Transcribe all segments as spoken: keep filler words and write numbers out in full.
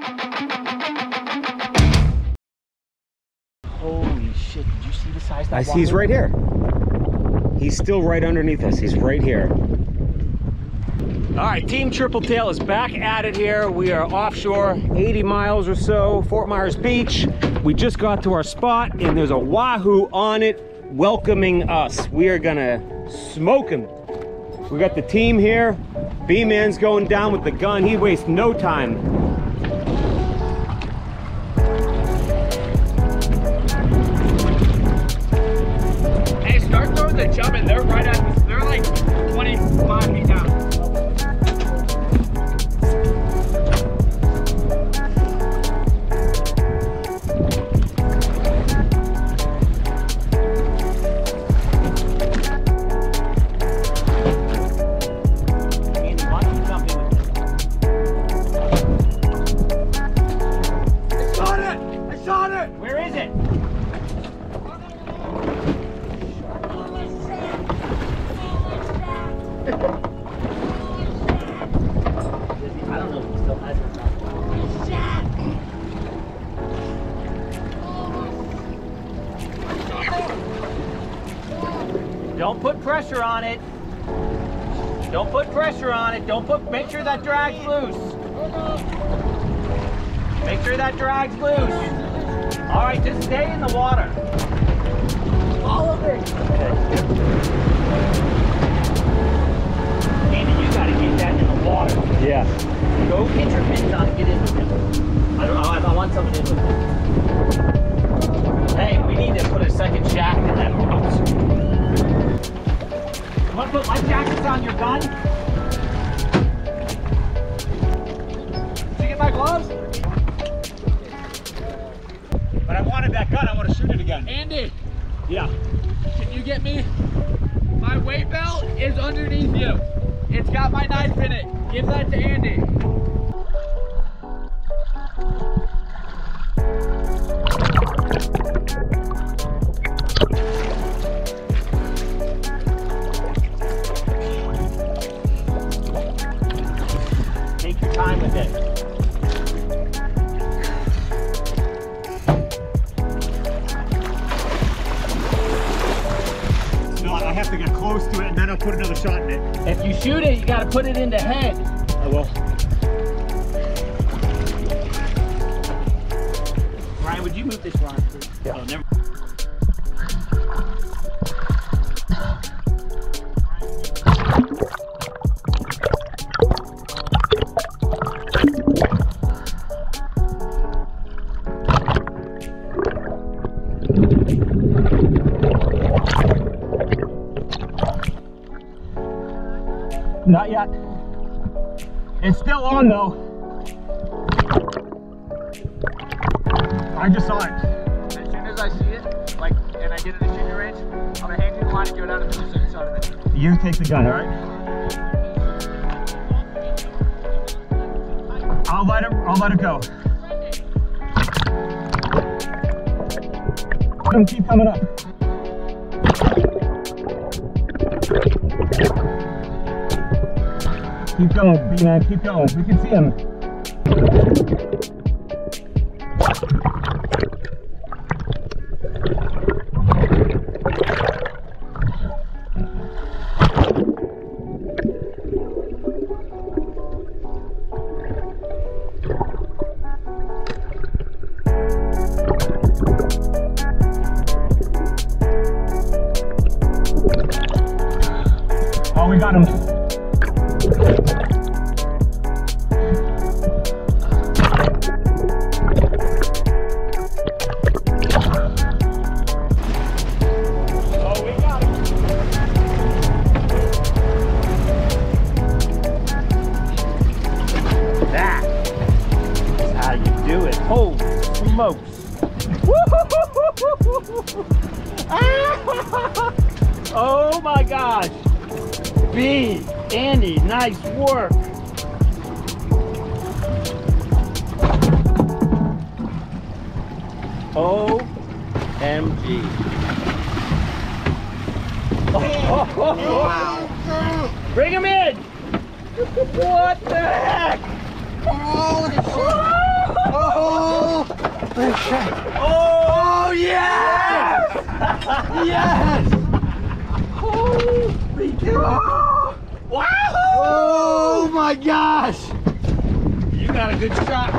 Holy shit, did you see the size of that? I see he's right here. He's still right underneath us. He's right here. All right, Team Triple Tail is back at it here. We are offshore, eighty miles or so, Fort Myers Beach. We just got to our spot and there's a Wahoo on it welcoming us. We are gonna smoke him. We got the team here. B-Man's going down with the gun. He wastes no time. Hey, start throwing the chum in. They're right at this. They're like twenty-five feet down. Don't put pressure on it. Don't put pressure on it. Don't put, make sure that drag's loose. Make sure that drag's loose. All right, just stay in the water. Follow me. Andy, you gotta get that in the water. Yeah. Go get your pins on and get in with him. I don't know, I want someone in with him. Hey, we need to put a second shaft in that boat. You want to put life jackets on your gun? Did you get my gloves? But I wanted that gun. I want to shoot it again. Andy, Yeah. can you get me? My weight belt is underneath you. It's got my knife in it. Give that to Andy. Take your time with it. No, I have to get close to it and then I'll put another shot in it. If you shoot it, you got to put it in the head. I will. Ryan, would you move this rod, please? Yeah. Oh, never. Not yet. It's still on though. I just saw it. As soon as I see it, like, and I get in the shooting range, I'm gonna hand you the line and go down to the Pacific side of it. You take the gun, all right? I'll let it. I'll let it go. Let him keep coming up. Keep going, B-Man, keep going. We can see him. Oh, we got him. Holy smokes. Oh my gosh. B, Andy, nice work. O M G. Oh, oh, oh, oh. Bring him in. What the heck? Oh, Yes! Holy cow! Wow! Oh my gosh! You got a good shot.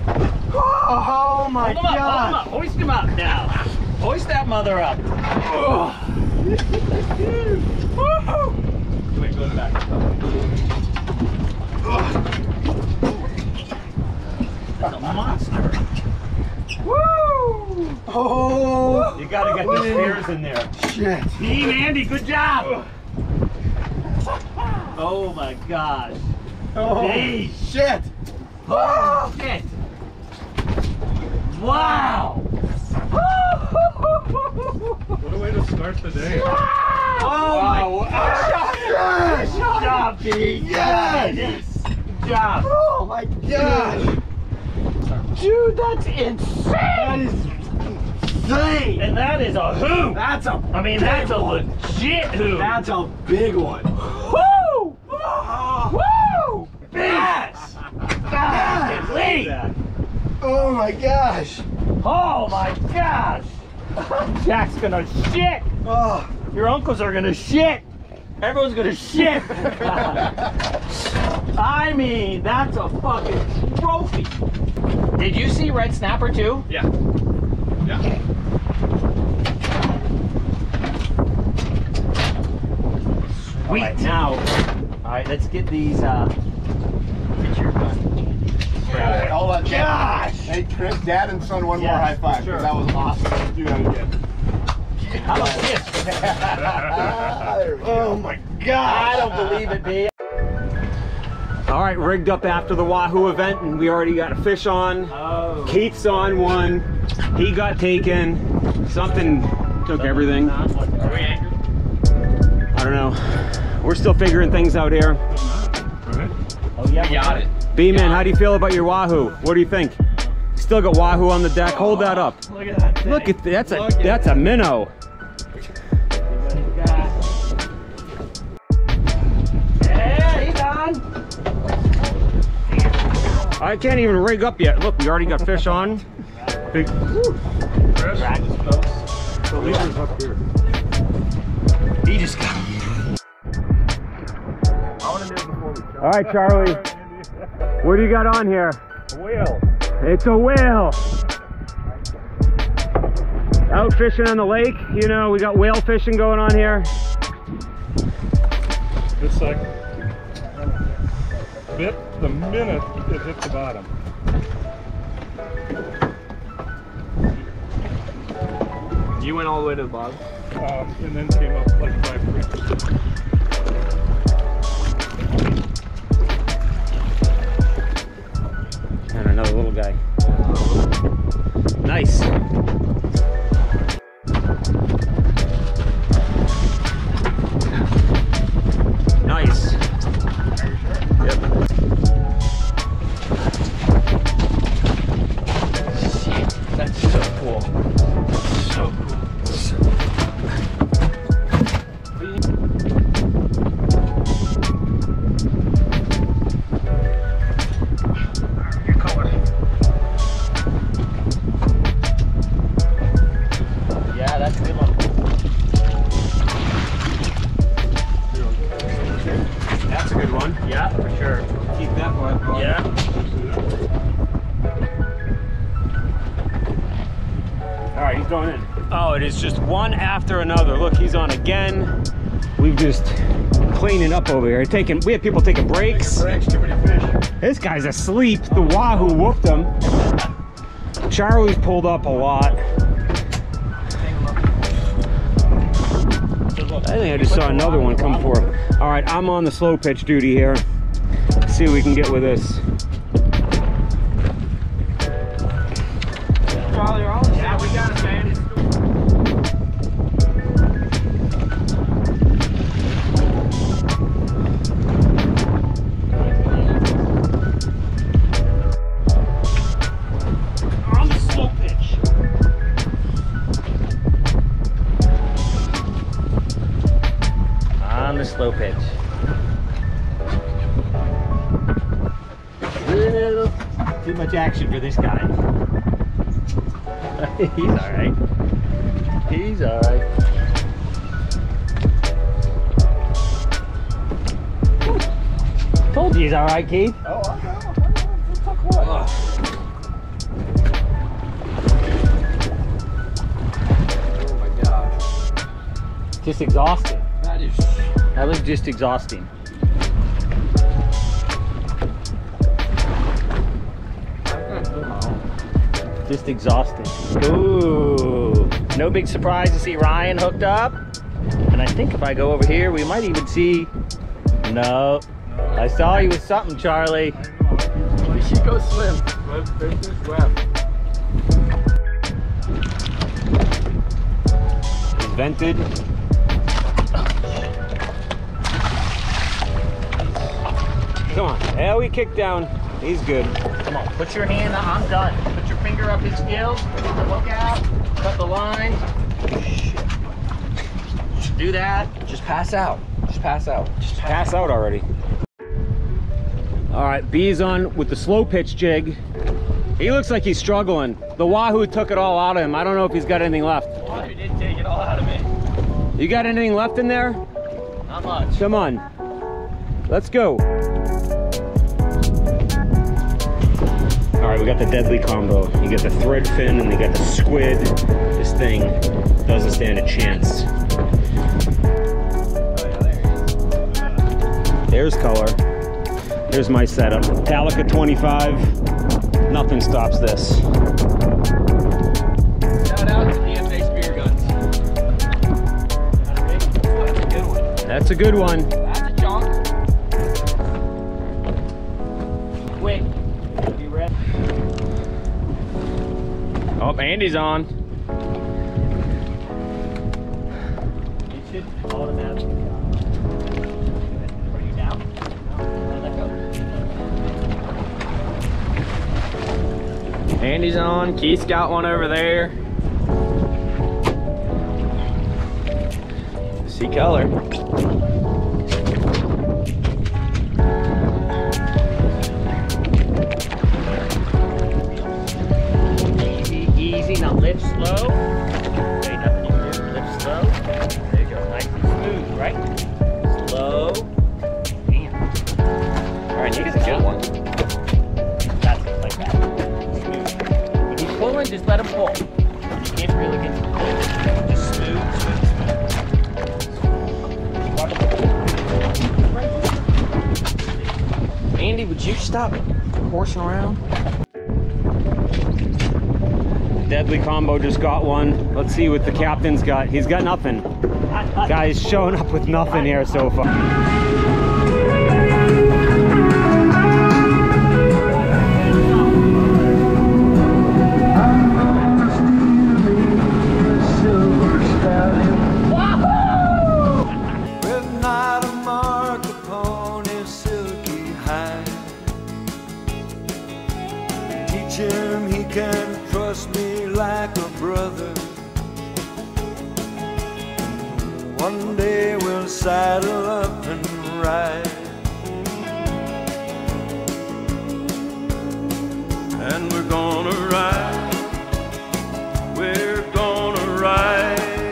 Oh my hold him up, god! hold him up. Hoist him up now. Hoist that mother up. Oh. Wait, go back. That's a monster. Woo! Oh! You gotta get the spears in there. Shit! Team Andy, good job. Oh my gosh. Oh Hey. shit! Oh shit. Wow. What a way to start the day. Oh Wow. my gosh. Yes! Good job, B. Yes! Good job. Oh my gosh! Dude, that's insane! That is insane! And that is a hoop. That's a I mean, that's a legit hoop. That's a big one. Woo! Woo! Yes. Yes! Wait. Oh my gosh! Oh my gosh. Jack's gonna shit. Oh, Your uncles are gonna shit. Everyone's gonna shit. I mean, that's a fucking trophy. Did you see red snapper too? Yeah. Yeah. All right, now, all right, let's get these. Uh, get your gun. Hey, hold on, gosh! Hey, Chris, Dad and son, one Yeah, more high five. sure. That was awesome. Let's do that again. How about this? Ah, there we go. Oh my god! I don't believe it, B. All right, rigged up after the Wahoo event, and we already got a fish on. Oh. Keith's on one. He got taken. Something took everything. Are we anchored? I don't know. We're still figuring things out here. Oh yeah, we got it. B-Man, how do you feel about your Wahoo? What do you think? Still got Wahoo on the deck. Hold that up. Look at that thing. Look at that's a Look at that's a minnow. Yeah, he's on. I can't even rig up yet. Look, we already got fish on. Big. Practice, folks. The leader's up here. He just got. All right, Charlie. What do you got on here? A whale. It's a whale. Out fishing on the lake. You know, we got whale fishing going on here. It's like bit the minute it hit the bottom. You went all the way to the bottom? Um, and then came up like five feet. And another little guy. Nice. Nice. Yep. That's so cool. So cool. Yeah, that's a good one. That's a good one. Yeah, for sure. Keep that one. Yeah. All right, he's going in. Oh, it is just one after another. Look, he's on again. We've just cleaning up over here. Taking, we have people taking breaks. Breaks, too many fish. This guy's asleep. The Wahoo whooped him. Charlie's pulled up a lot. I think I just saw another one come forth. All right, I'm on the slow pitch duty here. Let's see what we can get with this. Charlie, you're on? Yeah, we got it, man. On the slow pitch. On the slow pitch. Little too much action for this guy. He's all right. He's all right. Told you he's all right, Keith. Oh, I know. Just took what? Oh my gosh. Just exhausting. That is. That was just exhausting. Just exhausting. Ooh. No big surprise to see Ryan hooked up. And I think if I go over here, we might even see. No. I saw you with something, Charlie. We should go swim. Let's take this web. He's vented. Come on. Yeah, we kicked down. He's good. Come on, put your hand up. I'm done. Put your finger up his gills. Put the hook out. Cut the line. Shit. Do that. Just pass out. Just pass out. Just Pass out already. All right, B's on with the slow pitch jig. He looks like he's struggling. The Wahoo took it all out of him. I don't know if he's got anything left. Wahoo did take it all out of me. You got anything left in there? Not much. Come on. Let's go. All right, we got the deadly combo. You got the thread fin and you got the squid. This thing doesn't stand a chance. There's color. There's my setup. Talica twenty-five. Nothing stops this. Shout out to D F A Spear Guns. That's a good one. That's a good one. That's a chunk. Quick. Be ready. Oh, Andy's on. It should automatically go. Are you down? No, let go. Andy's on. Keith's got one over there. See color. Easy, easy. Now lift slow. Okay, nothing you can do. Lift slow. There you go. Nice and smooth, right? Slow. Damn. Alright, you get a good one. That's it, like that. Smooth. When he's pulling, just let him pull. You can't really get to pull. Just smooth, smooth, smooth. Andy, would you stop horsing around? Deadly combo just got one. Let's see what the captain's got. He's got nothing. Guy's showing up with nothing here so far. With not a mark upon his silky hide. Teach him he can trust me like a brother. One day we'll saddle up and ride. And we're gonna ride. We're gonna ride.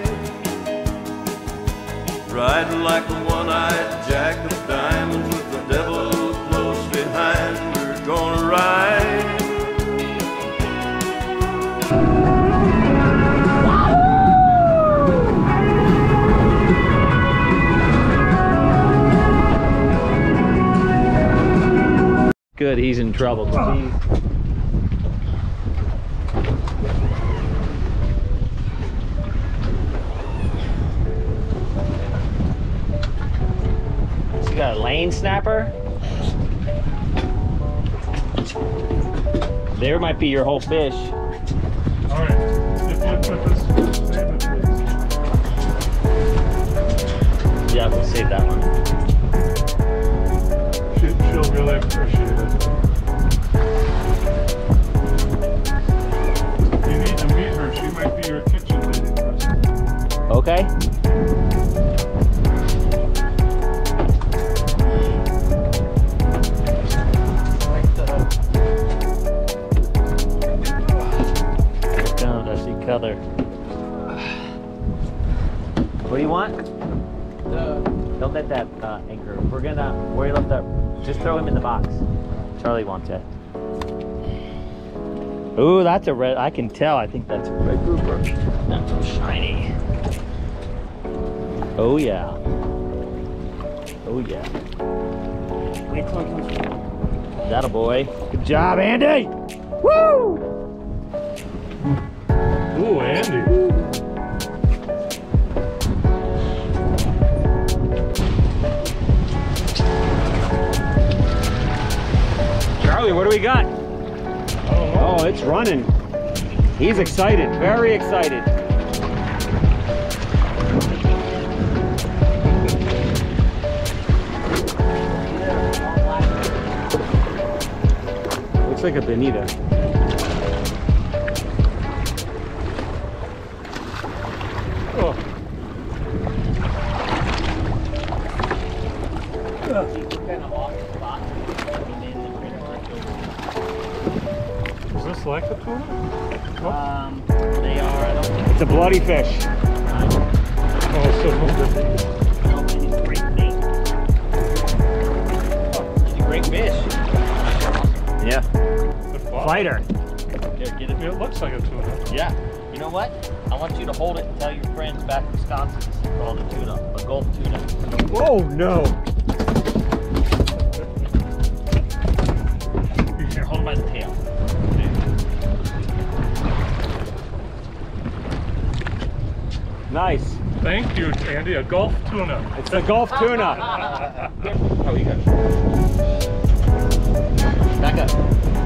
Riding like a one-eyed jack of diamonds with the devil close behind. We're gonna ride. Good, he's in trouble. He's... You got a lane snapper? There might be your whole fish. All right. If you put this, save it, please. Yeah, we'll save that one. She, she'll really appreciate it. You need to meet her. She might be your kitchen lady, Preston. Okay. Down, I see color. What do you want? The Don't let that uh, anchor. We're gonna, where you left that, just throw him in the box. Charlie wants it. Ooh, that's a red, I can tell. I think that's a red grouper. That's so shiny. Oh yeah. Oh yeah. Wait till it comes from. That a boy. Good job, Andy! Woo! Ooh, Andy. Charlie, what do we got? Oh, Oh, it's running. He's excited, very excited. Looks like a bonita. oh. Is this like a tuna? Um, they are, I don't think It's a bloody fish. Oh, so it's a great bait. It's a great fish. Yeah. good ball. Fighter. Here, get it. It looks like a tuna. Yeah. You know what? I want you to hold it and tell your friends back in Wisconsin it's called a tuna, a Gulf tuna. Oh no. Here, hold him by the tail. Nice. Thank you, Andy. A Gulf tuna. It's a Gulf tuna. Oh, you got it. Back up.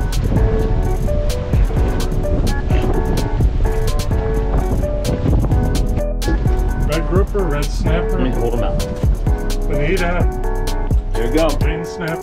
Red grouper, red snapper, Let me hold him out. bonita, There you go. green snap.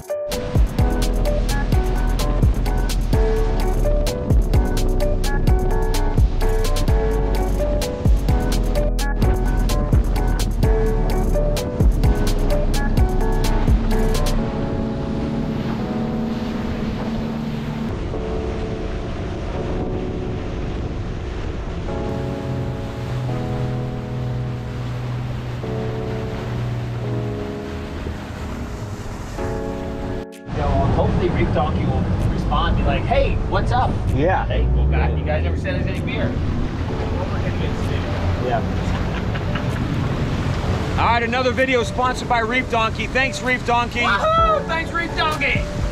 Hopefully Reef Donkey will respond, be like, hey, what's up? Yeah. Hey, well, guys, you guys never sent us any beer. We're convinced. Yeah. All right, another video sponsored by Reef Donkey. Thanks, Reef Donkey. Wahoo! Thanks, Reef Donkey.